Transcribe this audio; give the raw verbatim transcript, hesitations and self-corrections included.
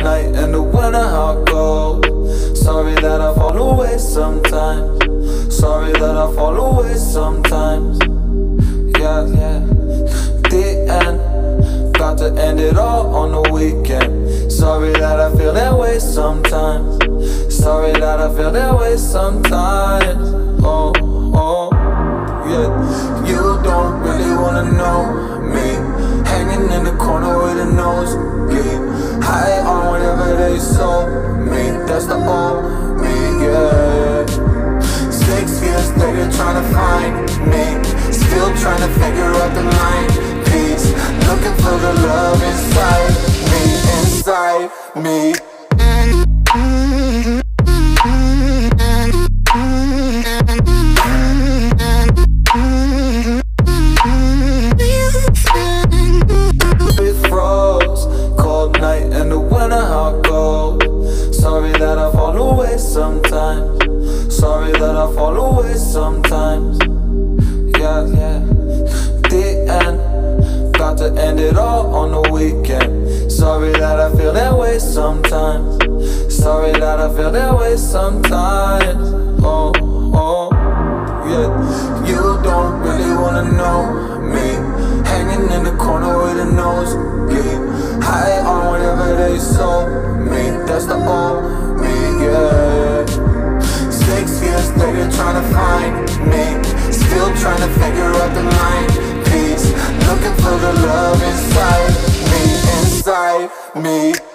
night in the winter, how cold. Sorry that I fall away sometimes. Sorry that I fall away sometimes. Yeah, yeah. The end, got to end it all on the weekend. Sorry that I feel that way sometimes. Sorry that I feel that way sometimes. Oh, oh, yeah. You don't really wanna know me, hanging in the corner with a nosebleed, high on whatever they sold me. That's the old me, yeah. Six years later trying to find me, still trying to figure out the line piece, looking for the love inside me, inside me. Sorry that I fall away sometimes. Sorry that I fall away sometimes. Yeah, yeah. The end, got to end it all on the weekend. Sorry that I feel that way sometimes. Sorry that I feel that way sometimes. Oh, oh, yeah. You don't really wanna know me, hanging in the corner with a nosebleed, high on whatever they sold me. That's the old me, yeah. Six years later trying to find me, still trying to figure out the line piece, looking for the love inside me, inside me.